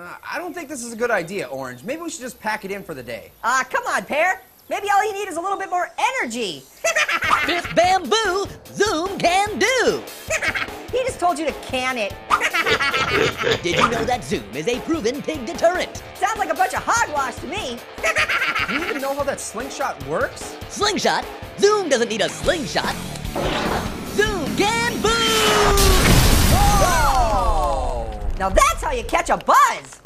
I don't think this is a good idea, Orange. Maybe we should just pack it in for the day. Come on, Pear. Maybe all you need is a little bit more energy. Fifth bamboo, Zoom can do. He just told you to can it. Did you know that Zoom is a proven pig deterrent? Sounds like a bunch of hogwash to me. Do you even know how that slingshot works? Slingshot? Zoom doesn't need a slingshot. Zoom can boo! Whoa! Now that's how you catch a buzz.